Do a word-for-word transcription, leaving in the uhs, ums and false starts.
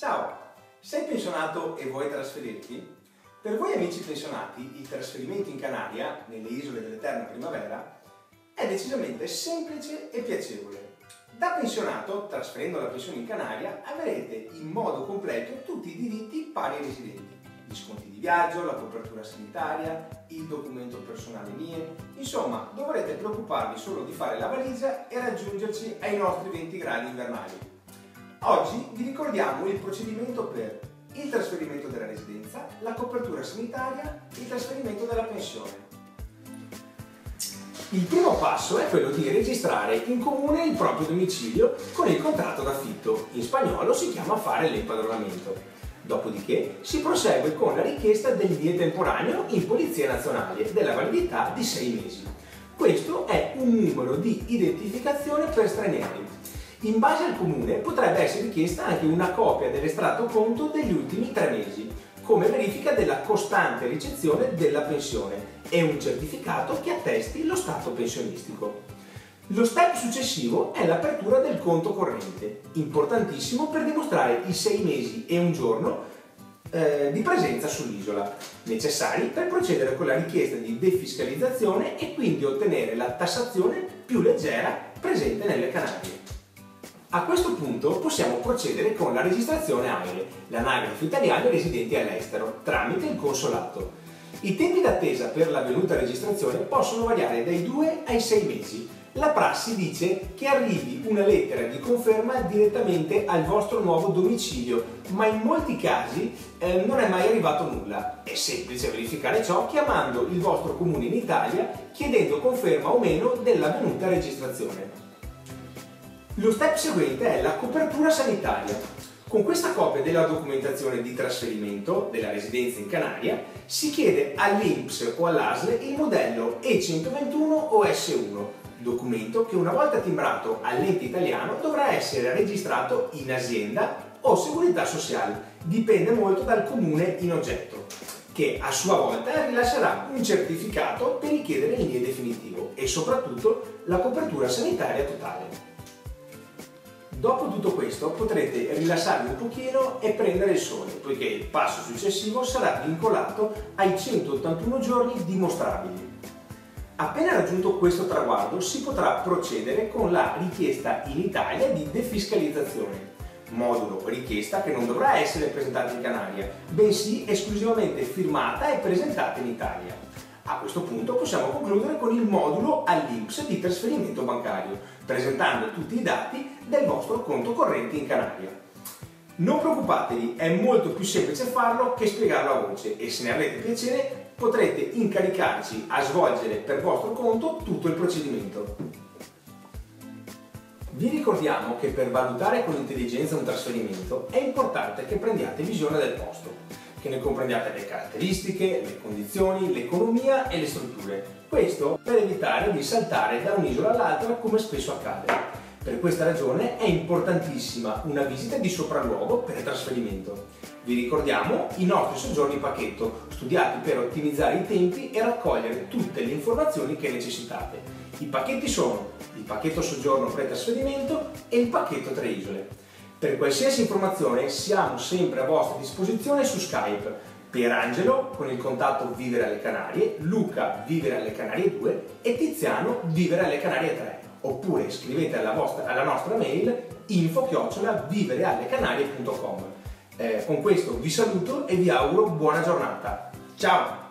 Ciao! Sei pensionato e vuoi trasferirti? Per voi amici pensionati, il trasferimento in Canaria, nelle isole dell'eterna primavera, è decisamente semplice e piacevole. Da pensionato, trasferendo la pensione in Canaria, avrete in modo completo tutti i diritti pari ai residenti. Gli sconti di viaggio, la copertura sanitaria, il documento personale M I E, insomma, dovrete preoccuparvi solo di fare la valigia e raggiungerci ai nostri venti gradi invernali. Oggi vi ricordiamo il procedimento per il trasferimento della residenza, la copertura sanitaria e il trasferimento della pensione. Il primo passo è quello di registrare in comune il proprio domicilio con il contratto d'affitto. In spagnolo si chiama fare l'impadronamento. Dopodiché si prosegue con la richiesta del V I E temporaneo in Polizia Nazionale della validità di sei mesi. Questo è un numero di identificazione per stranieri. In base al comune potrebbe essere richiesta anche una copia dell'estratto conto degli ultimi tre mesi, come verifica della costante ricezione della pensione e un certificato che attesti lo stato pensionistico. Lo step successivo è l'apertura del conto corrente, importantissimo per dimostrare i sei mesi e un giorno eh, di presenza sull'isola, necessari per procedere con la richiesta di defiscalizzazione e quindi ottenere la tassazione più leggera presente nelle Canarie. A questo punto possiamo procedere con la registrazione A I R E, l'anagrafe italiana dei residenti all'estero, tramite il consolato. I tempi d'attesa per l'avvenuta registrazione possono variare dai due ai sei mesi. La prassi dice che arrivi una lettera di conferma direttamente al vostro nuovo domicilio, ma in molti casi eh, non è mai arrivato nulla. È semplice verificare ciò chiamando il vostro comune in Italia chiedendo conferma o meno dell'avvenuta registrazione. Lo step seguente è la copertura sanitaria. Con questa copia della documentazione di trasferimento della residenza in Canaria si chiede all'I N P S o all'A S L il modello E centoventuno o S uno, documento che una volta timbrato all'ente italiano dovrà essere registrato in azienda o segurità sociale, dipende molto dal comune in oggetto, che a sua volta rilascerà un certificato per richiedere il N I E definitivo e soprattutto la copertura sanitaria totale. Dopo tutto questo potrete rilassarvi un pochino e prendere il sole, poiché il passo successivo sarà vincolato ai centottantuno giorni dimostrabili. Appena raggiunto questo traguardo si potrà procedere con la richiesta in Italia di defiscalizzazione, modulo richiesta che non dovrà essere presentata in Canaria, bensì esclusivamente firmata e presentata in Italia. A questo punto possiamo concludere con il modulo all'I N P S di trasferimento bancario, presentando tutti i dati del vostro conto corrente in Canaria. Non preoccupatevi, è molto più semplice farlo che spiegarlo a voce e se ne avrete piacere potrete incaricarci a svolgere per vostro conto tutto il procedimento. Vi ricordiamo che per valutare con intelligenza un trasferimento è importante che prendiate visione del posto, che ne comprendiate le caratteristiche, le condizioni, l'economia e le strutture. Questo per evitare di saltare da un'isola all'altra come spesso accade. Per questa ragione è importantissima una visita di sopralluogo per il trasferimento. Vi ricordiamo i nostri soggiorni pacchetto, studiati per ottimizzare i tempi e raccogliere tutte le informazioni che necessitate. I pacchetti sono il pacchetto soggiorno pre-trasferimento e il pacchetto tre isole. Per qualsiasi informazione siamo sempre a vostra disposizione su Skype, Pierangelo con il contatto Vivere alle Canarie, Luca Vivere alle Canarie due e Tiziano Vivere alle Canarie tre, oppure scrivete alla, vostra, alla nostra mail info chiocciola vivereallecanarie punto com. Eh, con questo vi saluto e vi auguro buona giornata. Ciao!